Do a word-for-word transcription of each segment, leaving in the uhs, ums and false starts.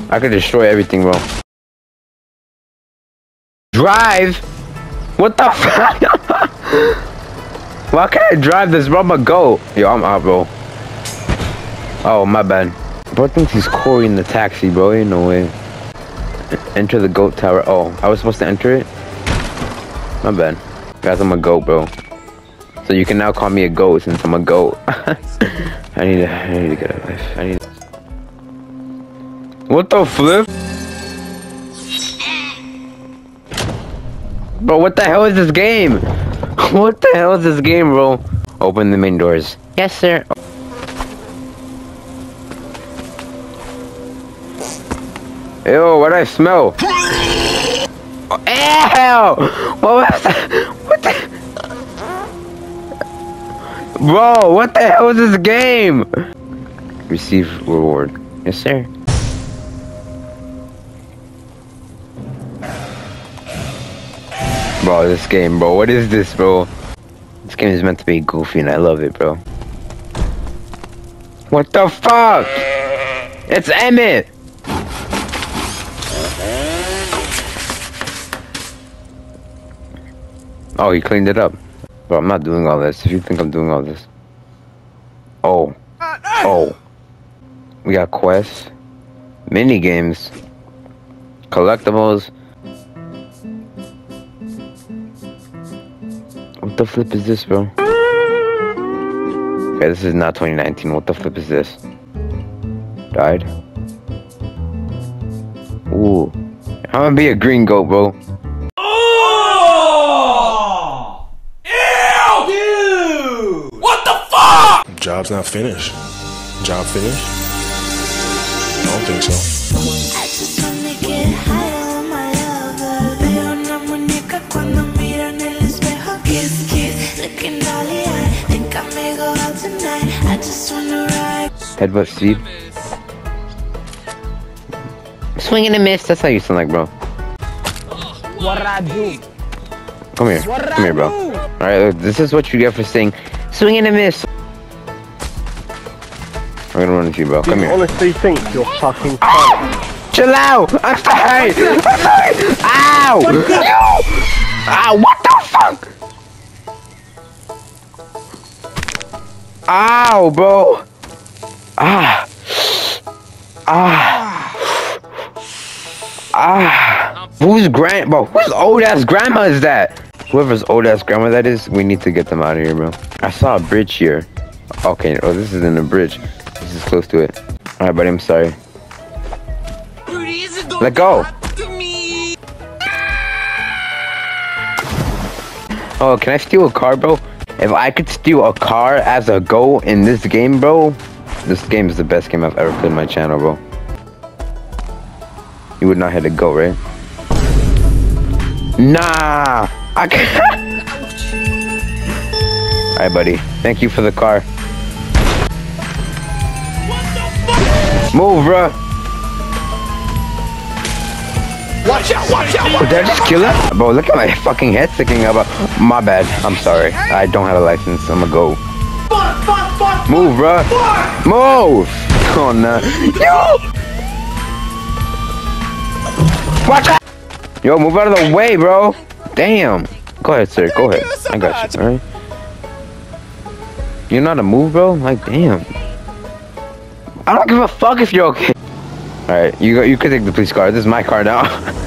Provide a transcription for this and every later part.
I could destroy everything, bro. Drive? What the fuck? Why can't I drive this, bro? I'm a goat. Yo, I'm out, bro. Oh, my bad. Bro thinks he's Corey in the taxi, bro. Ain't no way. Enter the goat tower. Oh, I was supposed to enter it? My bad. Guys, I'm a goat, bro. So you can now call me a goat since I'm a goat. I need to, I need to get a life. I need to... What the flip? Bro, what the hell is this game? What the hell is this game, bro? Open the main doors. Yes, sir. Ew, what do I smell? Oh, ew! What was that? What the? Bro, what the hell is this game? Receive reward. Yes, sir. Bro, this game, bro. What is this, bro? This game is meant to be goofy and I love it, bro. What the fuck? It's Emmett! Oh, he cleaned it up. Bro, I'm not doing all this. If you think I'm doing all this. Oh. Oh. We got quests. Mini games. Collectibles. What the flip is this, bro? Okay, this is not twenty nineteen. What the flip is this? Died? Ooh. I'm gonna be a green goat, bro. Job's not finished. Job finished? I don't think so. I just wanna get high on my lover. Veo una muñeca cuando miro en el espejo. Kiss, kiss, looking dolly eye. Think I may go out tonight. I just wanna ride. Headbutt sweep. Swing and a miss. That's how you sound like, bro. What I do? Come here. What Come here, bro. Alright, this is what you get for saying swing and a miss. I'm gonna run into you, bro. Come here. You honestly think you're fucking funny? Chill out! I'm sorry! I'm sorry! Ow! Ow! What the fuck? Ow, bro! Ah! Ah! Ah! Whose grand, bro? Whose old ass grandma is that? Whoever's old ass grandma that is, we need to get them out of here, bro. I saw a bridge here. Okay, oh, this isn't a bridge. This is close to it. Alright, buddy, I'm sorry. Let go! Oh, can I steal a car, bro? If I could steal a car as a goal in this game, bro, this game is the best game I've ever played on my channel, bro. You would not hit a go, right? Nah! I can't. Alright, buddy. Thank you for the car. Move, bro. Watch out, watch out, watch Did I just kill her? Bro, look at my fucking head sticking up. My bad. I'm sorry. I don't have a license. I'm gonna go. Move, bro. Move! Oh, no. Yo! Watch out! Yo, move out of the way, bro. Damn. Go ahead, sir. Go ahead. I got you, alright? You're not a move, bro? Like, damn. I don't give a fuck if you're okay. Alright, you go, you could take the police car. This is my car now.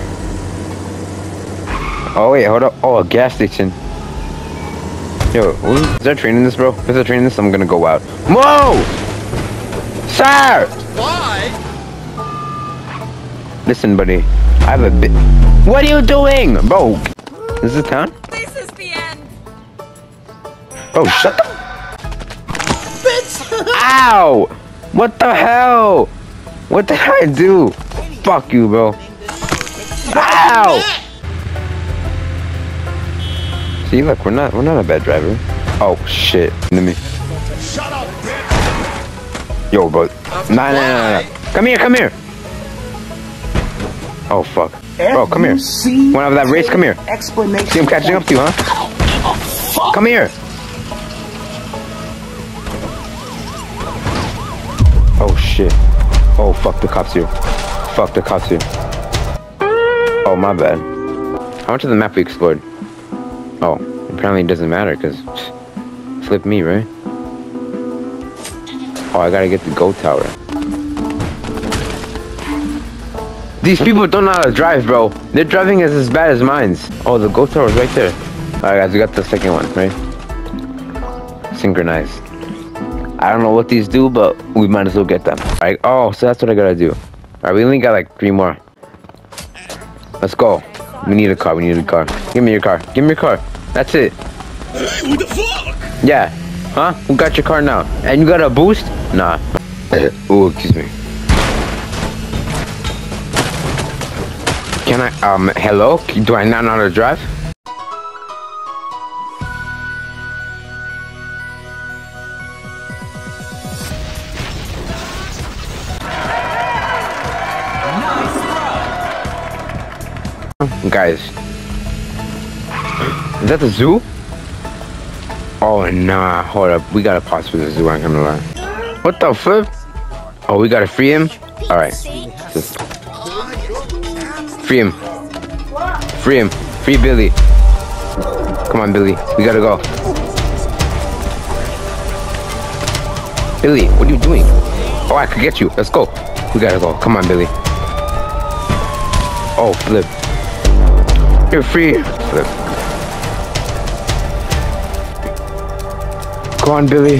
Oh, wait, hold up. Oh, a gas station. Yo, is there a train in this, bro? If there's a train in this, I'm gonna go out. Whoa! Sir! Why? Listen, buddy. I have a bit. What are you doing? Bro, is this town? This is the end. Bro, shut the. Bitch! Ow! What the hell? What did I do? Fuck you, bro. Ow! See, look, we're not, we're not a bad driver. Oh shit! Let me. Shut up, bitch. Yo, bro. Nah, nah, nah, nah. Come here, come here. Oh fuck. Bro, come here. Wanna have that race? Come here. See, I'm catching up to you, huh? Come here. Oh shit. Oh fuck, the cops here. fuck, the cops here. Oh, my bad. How much of the map we explored? Oh, apparently it doesn't matter, because... Flip me, right? Oh, I gotta get the GO tower. These people don't know how to drive, bro. Their driving is as bad as mine's. Oh, the GO tower is right there. Alright, guys, we got the second one, right? Synchronized. I don't know what these do, but we might as well get them. Alright, oh, so that's what I gotta do. Alright, we only got like three more. Let's go. We need a car, we need a car. Give me your car. Give me your car. That's it. Hey, what the fuck? Yeah. Huh? Who got your car now? And you got a boost? Nah. Oh, excuse me. Can I, um, hello? Do I not know how to drive? Guys, is that the zoo? Oh nah, hold up, we gotta pause for the zoo. I'm gonna lie. What the flip? Oh, we gotta free him. All right, just free him. Free him. Free Billy. Come on, Billy. We gotta go. Billy, what are you doing? Oh, I could get you. Let's go. We gotta go. Come on, Billy. Oh, flip. You're free. Flip. Go on, Billy.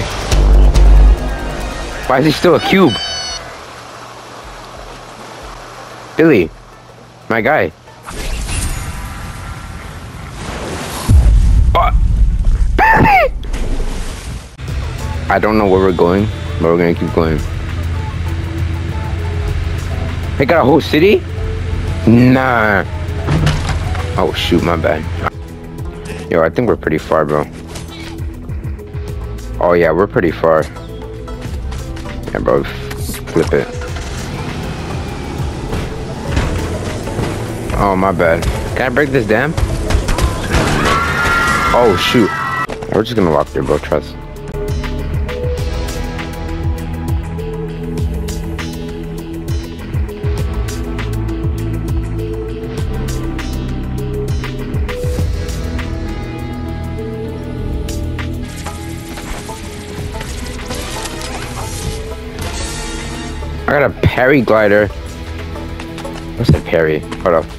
Why is he still a cube? Billy. My guy. Oh. Billy! I don't know where we're going, but we're gonna keep going. They got a whole city? Nah. Oh shoot, my bad. Yo, I think we're pretty far, bro. Oh yeah, we're pretty far. Yeah, bro, flip it. Oh, my bad. Can I break this dam? Oh shoot. We're just gonna walk there, bro, trust. I got a parry glider. What's a parry? Hold up.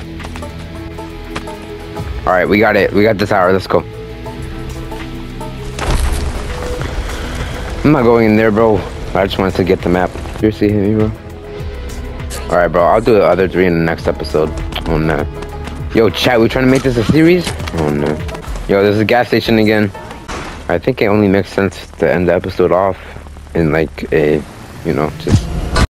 Alright, we got it. We got the tower. Let's go. I'm not going in there, bro. I just wanted to get the map. Seriously, hit me, bro. Alright, bro. I'll do the other three in the next episode. Oh, no. Yo, chat, we trying to make this a series? Oh, no. Yo, there's a gas station again. I think it only makes sense to end the episode off in, like, a, you know, just...